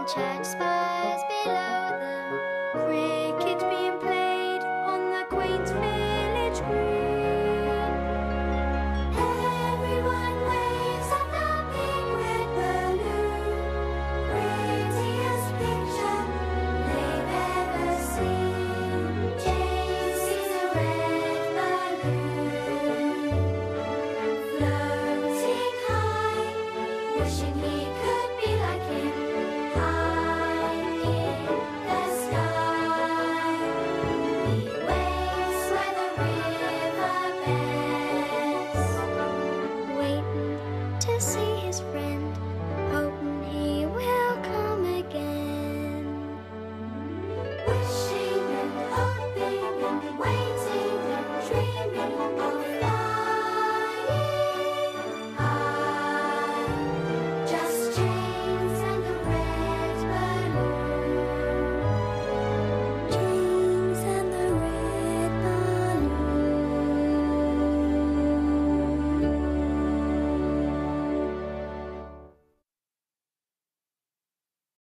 church spires below them, cricket being played on the quaint village green. Everyone waves at the big red balloon, prettiest picture they've ever seen. Jane sees a red balloon floating high, wishing he could be